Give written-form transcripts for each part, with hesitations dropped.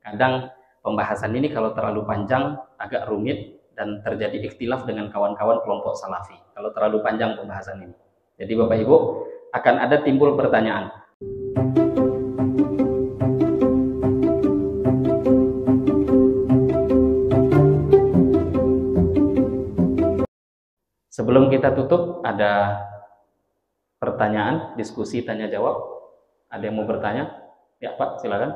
Kadang pembahasan ini kalau terlalu panjang agak rumit dan terjadi ikhtilaf dengan kawan-kawan kelompok salafi kalau terlalu panjang pembahasan ini. Jadi Bapak Ibu akan ada timbul pertanyaan. Sebelum kita tutup, ada pertanyaan, diskusi, tanya jawab. Ada yang mau bertanya? Ya Pak, silakan.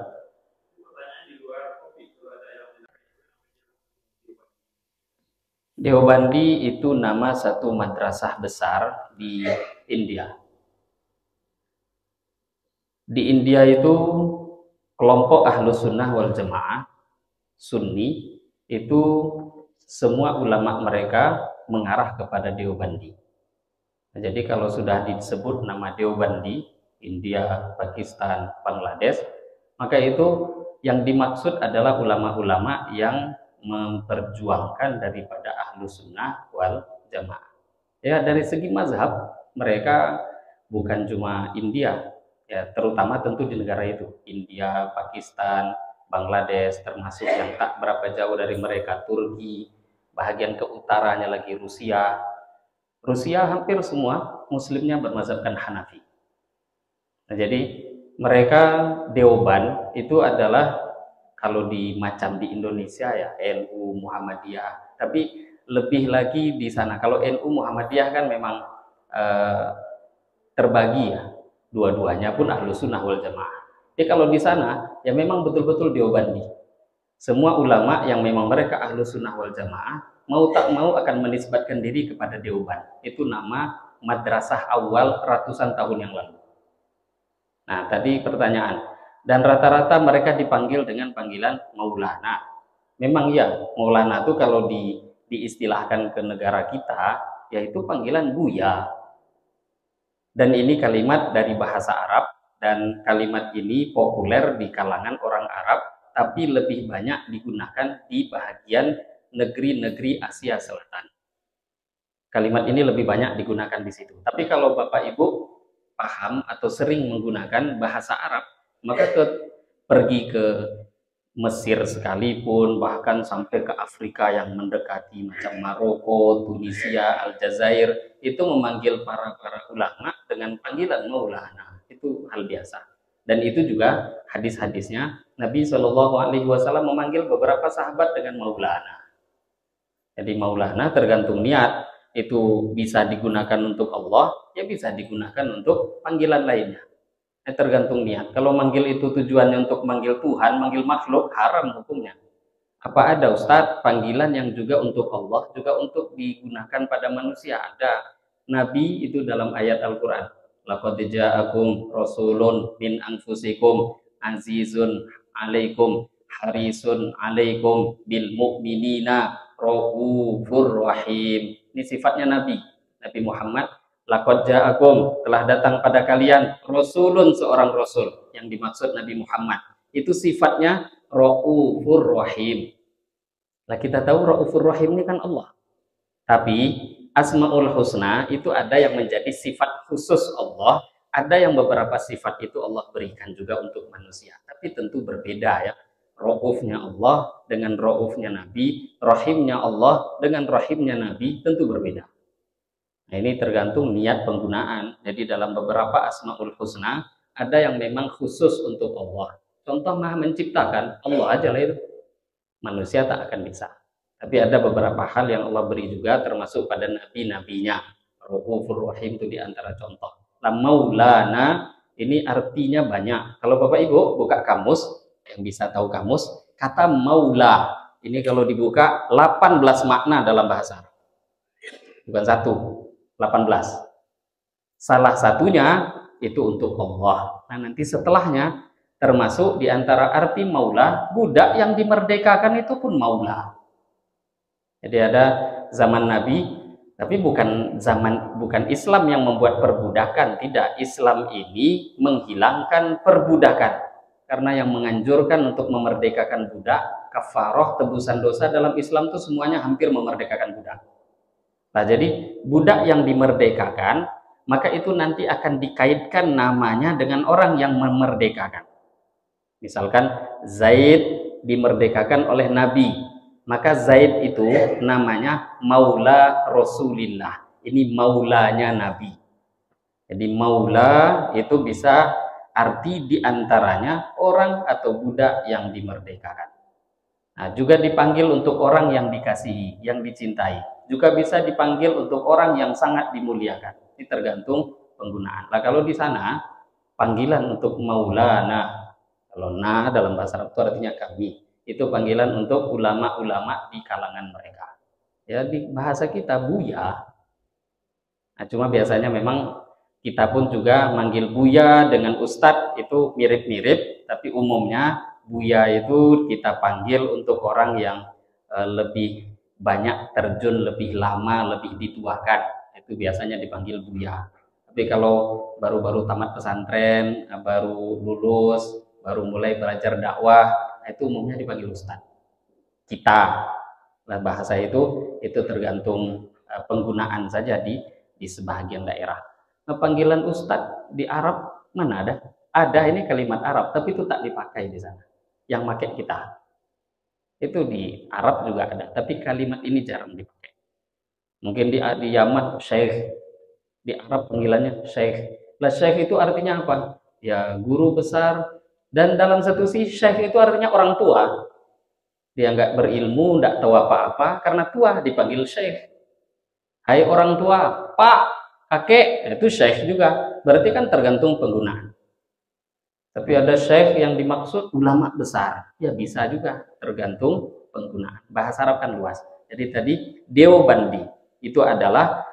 Deobandi itu nama satu madrasah besar di India. Di India itu kelompok Ahlus Sunnah wal Jamaah Sunni itu semua ulama mereka mengarah kepada Deobandi. Nah, jadi kalau sudah disebut nama Deobandi, India, Pakistan, Bangladesh, maka itu yang dimaksud adalah ulama-ulama yang memperjuangkan daripada Ahlus Sunnah wal Jamaah. Ya, dari segi mazhab mereka bukan cuma India, ya terutama tentu di negara itu, India, Pakistan, Bangladesh, termasuk yang tak berapa jauh dari mereka Turki, bahagian ke utaranya lagi Rusia. Rusia hampir semua muslimnya bermazhabkan Hanafi. Nah, jadi mereka Deoban itu adalah kalau di macam di Indonesia ya NU, Muhammadiyah, tapi lebih lagi di sana. Kalau NU Muhammadiyah kan memang terbagi ya, dua-duanya pun Ahlus Sunnah wal Jamaah. Jadi kalau di sana ya memang betul-betul Deobandi. Semua ulama yang memang mereka Ahlus Sunnah wal Jamaah mau tak mau akan menisbatkan diri kepada Deoban. Itu nama madrasah awal ratusan tahun yang lalu. Nah, tadi pertanyaan. Dan rata-rata mereka dipanggil dengan panggilan Maulana. Memang ya, Maulana itu kalau diistilahkan ke negara kita, yaitu panggilan Buya. Dan ini kalimat dari bahasa Arab, dan kalimat ini populer di kalangan orang Arab, tapi lebih banyak digunakan di bahagian negeri-negeri Asia Selatan. Kalimat ini lebih banyak digunakan di situ. Tapi kalau Bapak Ibu paham atau sering menggunakan bahasa Arab, maka pergi ke Mesir sekalipun, bahkan sampai ke Afrika yang mendekati macam Maroko, Tunisia, Aljazair, itu memanggil para ulama dengan panggilan Maulana. Itu hal biasa. Dan itu juga hadis-hadisnya Nabi Shallallahu Alaihi Wasallam memanggil beberapa sahabat dengan Maulana. Jadi Maulana tergantung niat, itu bisa digunakan untuk Allah, ya bisa digunakan untuk panggilan lainnya. Tergantung niat. Kalau manggil itu tujuannya untuk manggil Tuhan, manggil makhluk, haram hukumnya. Apa ada Ustadz panggilan yang juga untuk Allah, juga untuk digunakan pada manusia? Ada. Nabi itu dalam ayat Al-Quran. Laqad ja'akum rasulun min anfusikum azizun alaikum harisun alaikum bil mu'minina raufur rahim. Ini sifatnya Nabi Muhammad. Laqad ja'akum, telah datang pada kalian rasulun, seorang rasul. Yang dimaksud Nabi Muhammad itu sifatnya raufur rahim. Lah kita tahu raufur rahim ini kan Allah. Tapi Asmaul Husna itu ada yang menjadi sifat khusus Allah, ada yang beberapa sifat itu Allah berikan juga untuk manusia. Tapi tentu berbeda ya. Raufnya Allah dengan raufnya Nabi, rahimnya Allah dengan rahimnya Nabi tentu berbeda. Nah, ini tergantung niat penggunaan. Jadi dalam beberapa Asmaul Husna ada yang memang khusus untuk Allah. Contoh Maha Menciptakan, Allah aja lah itu. Manusia tak akan bisa. Tapi ada beberapa hal yang Allah beri juga termasuk pada nabi-nabinya. Raufur Rahim itu diantara contoh. Nah, Maulana ini artinya banyak. Kalau Bapak Ibu buka kamus, yang bisa tahu kamus, kata Maula ini kalau dibuka 18 makna dalam bahasa Arab. Bukan satu. 18. Salah satunya itu untuk Allah. Nah, nanti setelahnya termasuk diantara arti Maula, budak yang dimerdekakan itu pun Maula. Jadi ada zaman Nabi, tapi bukan Islam yang membuat perbudakan, tidak. Islam ini menghilangkan perbudakan. Karena yang menganjurkan untuk memerdekakan budak, kafaroh, tebusan dosa dalam Islam itu semuanya hampir memerdekakan budak. Nah, jadi budak yang dimerdekakan, maka itu nanti akan dikaitkan namanya dengan orang yang memerdekakan. Misalkan Zaid dimerdekakan oleh Nabi. Maka Zaid itu namanya Maula Rasulillah. Ini maulanya Nabi. Jadi maula itu bisa arti diantaranya orang atau budak yang dimerdekakan. Nah, juga dipanggil untuk orang yang dikasihi, yang dicintai. Juga bisa dipanggil untuk orang yang sangat dimuliakan. Ini tergantung penggunaan. Nah, kalau di sana panggilan untuk maulana, kalau na dalam bahasa Arab itu artinya kami. Itu panggilan untuk ulama-ulama di kalangan mereka. Ya, di bahasa kita Buya. Nah, cuma biasanya memang kita pun juga manggil Buya dengan Ustadz itu mirip-mirip, tapi umumnya Buya itu kita panggil untuk orang yang lebih banyak terjun, lebih lama, lebih dituakan. Itu biasanya dipanggil Buya. Tapi kalau baru-baru tamat pesantren, baru lulus, baru mulai belajar dakwah, itu umumnya dipanggil Ustadz. Kita, nah bahasa itu tergantung penggunaan saja di sebagian daerah. Nah, panggilan Ustadz di Arab mana ada? Ada, ini kalimat Arab, tapi itu tak dipakai di sana. Yang pakai kita. Itu di Arab juga ada, tapi kalimat ini jarang dipakai. Mungkin di Yaman Syekh, di Arab panggilannya Syekh. Lah Syekh itu artinya apa? Ya guru besar. Dan dalam satu sisi Syekh itu artinya orang tua. Dia nggak berilmu, nggak tahu apa-apa, karena tua dipanggil Syekh. Hai orang tua, Pak, kakek, itu Syekh juga. Berarti kan tergantung penggunaan. Tapi ada Syekh yang dimaksud ulama besar. Ya bisa juga, tergantung penggunaan. Bahasa Arab kan luas. Jadi tadi Deobandi itu adalah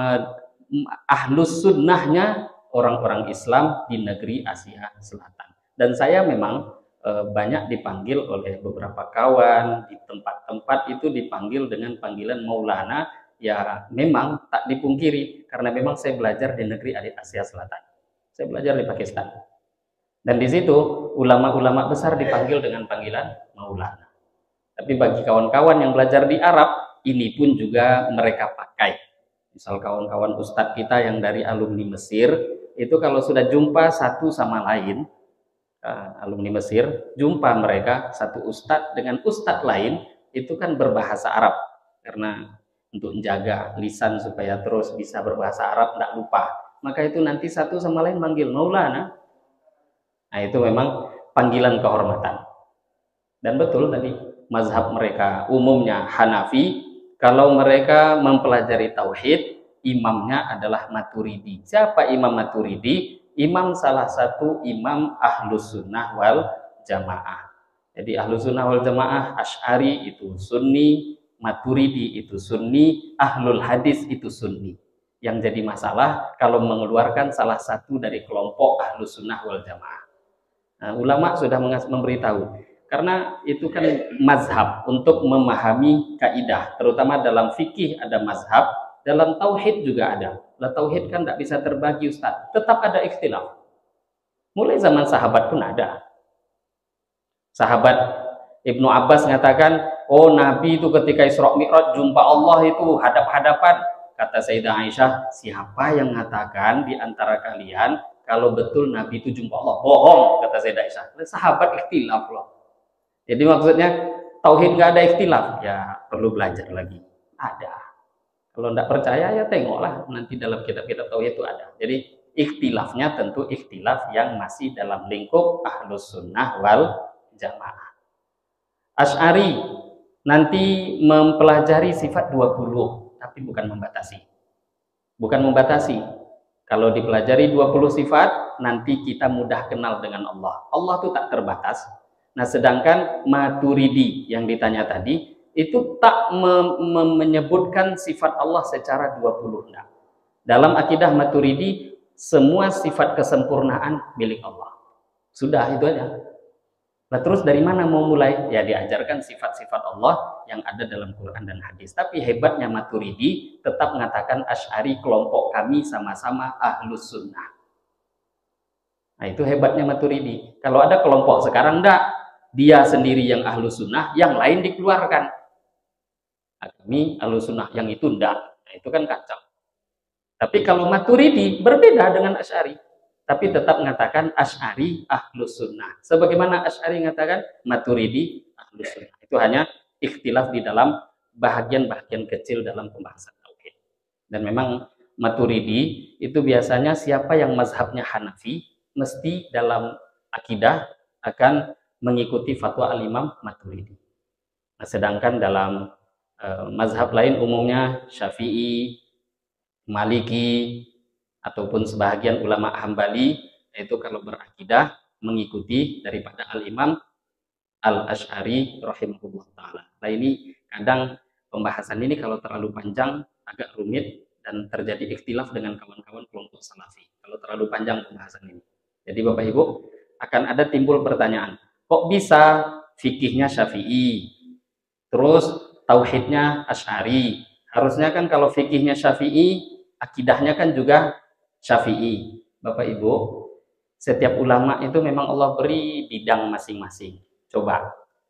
ahlus sunnahnya orang-orang Islam di negeri Asia Selatan. Dan saya memang banyak dipanggil oleh beberapa kawan di tempat-tempat itu dipanggil dengan panggilan Maulana. Ya memang tak dipungkiri karena memang saya belajar di negeri Asia Selatan. Saya belajar di Pakistan. Dan di situ ulama-ulama besar dipanggil dengan panggilan Maulana. Tapi bagi kawan-kawan yang belajar di Arab, ini pun juga mereka pakai. Misal kawan-kawan ustadz kita yang dari alumni Mesir, itu kalau sudah jumpa satu sama lain, alumni Mesir, jumpa mereka satu ustadz dengan ustadz lain, itu kan berbahasa Arab. Karena untuk menjaga lisan supaya terus bisa berbahasa Arab, tidak lupa. Maka itu nanti satu sama lain manggil Maulana. Nah itu memang panggilan kehormatan. Dan betul tadi mazhab mereka umumnya Hanafi. Kalau mereka mempelajari tauhid, imamnya adalah Maturidi. Siapa Imam Maturidi? Imam salah satu imam Ahlus Sunnah wal Jamaah. Jadi Ahlus Sunnah wal Jamaah, Asy'ari itu Sunni, Maturidi itu Sunni, Ahlul Hadis itu Sunni. Yang jadi masalah kalau mengeluarkan salah satu dari kelompok Ahlus Sunnah wal Jamaah. Nah, ulama sudah memberitahu karena itu kan mazhab untuk memahami kaidah, terutama dalam fikih ada mazhab, dalam tauhid juga ada. Lah tauhid kan tidak bisa terbagi Ustaz, tetap ada ikhtilaf. Mulai zaman sahabat pun ada. Sahabat Ibnu Abbas mengatakan, oh Nabi itu ketika Isra Mi'raj jumpa Allah itu hadap-hadapan. Kata Sayyidah Aisyah, siapa yang mengatakan di antara kalian kalau betul Nabi itu jumpa Allah? Bohong, kata Sayyidah Aisyah. Sahabat ikhtilaf loh. Jadi maksudnya tauhid nggak ada ikhtilaf, ya perlu belajar lagi. Ada. Kalau tidak percaya ya tengoklah nanti dalam kitab-kitab tauhid itu ada. Jadi ikhtilafnya tentu ikhtilaf yang masih dalam lingkup Ahlus Sunnah wal Jamaah. Asy'ari nanti mempelajari sifat 20, tapi bukan membatasi. Bukan membatasi. Kalau dipelajari 20 sifat, nanti kita mudah kenal dengan Allah. Allah itu tak terbatas. Nah, sedangkan Maturidi yang ditanya tadi, itu tak menyebutkan sifat Allah secara 20. Nah, dalam akidah Maturidi, semua sifat kesempurnaan milik Allah. Sudah, itu aja. Nah, terus dari mana mau mulai? Ya diajarkan sifat-sifat Allah yang ada dalam Quran dan hadis. Tapi hebatnya Maturidi tetap mengatakan Asy'ari kelompok kami sama-sama Ahlus Sunnah. Nah, itu hebatnya Maturidi. Kalau ada kelompok sekarang enggak, dia sendiri yang Ahlus Sunnah, yang lain dikeluarkan. Nah, kami Ahlus Sunnah, yang itu enggak. Nah, itu kan kacau. Tapi kalau Maturidi berbeda dengan Asy'ari. Tapi tetap mengatakan Asy'ari Ahlus Sunnah. Sebagaimana Asy'ari mengatakan Maturidi Ahlus Itu hanya ikhtilaf di dalam bahagian-bahagian kecil dalam pembahasan tauhid. Dan memang Maturidi itu biasanya siapa yang mazhabnya Hanafi mesti dalam akidah akan mengikuti fatwa al-Imam Maturidi. Nah, sedangkan dalam mazhab lain umumnya Syafi'i, Maliki, ataupun sebahagian ulama Hambali, yaitu kalau berakidah mengikuti daripada al-Imam Al-Asy'ari rahimahullah ta'ala. Nah ini kadang pembahasan ini kalau terlalu panjang agak rumit dan terjadi ikhtilaf dengan kawan-kawan kelompok salafi kalau terlalu panjang pembahasan ini. Jadi Bapak Ibu akan ada timbul pertanyaan, kok bisa fikihnya Syafi'i terus tauhidnya Asy'ari? Harusnya kan kalau fikihnya Syafi'i, akidahnya kan juga Syafi'i. Bapak Ibu, setiap ulama itu memang Allah beri bidang masing-masing. Coba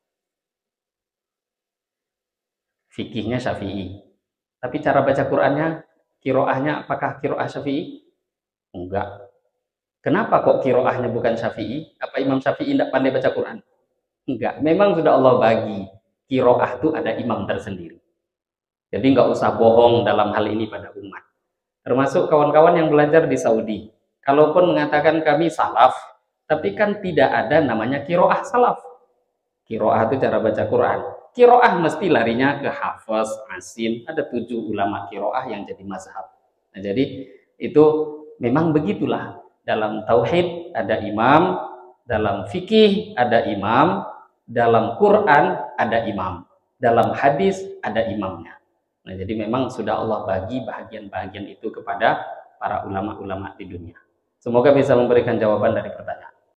fikihnya Syafi'i, tapi cara baca Qur'annya, kiroahnya apakah kiroah Syafi'i? Enggak. Kenapa kok kiroahnya bukan Syafi'i? Apa Imam Syafi'i tidak pandai baca Quran? Enggak. Memang sudah Allah bagi kiroah itu ada imam tersendiri. Jadi nggak usah bohong dalam hal ini pada umat. Termasuk kawan-kawan yang belajar di Saudi. Kalaupun mengatakan kami salaf, tapi kan tidak ada namanya kiroah salaf. Kiroah itu cara baca Quran. Kiroah mesti larinya ke Hafaz, Asim. Ada 7 ulama kiroah yang jadi mazhab. Nah, jadi itu memang begitulah. Dalam tauhid ada imam, dalam fikih ada imam, dalam Quran ada imam, dalam hadis ada imamnya. Nah, jadi memang sudah Allah bagi bahagian-bahagian itu kepada para ulama-ulama di dunia. Semoga bisa memberikan jawaban dari pertanyaan.